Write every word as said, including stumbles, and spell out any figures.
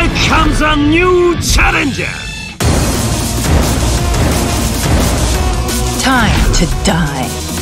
Here comes a new challenger! Time to die.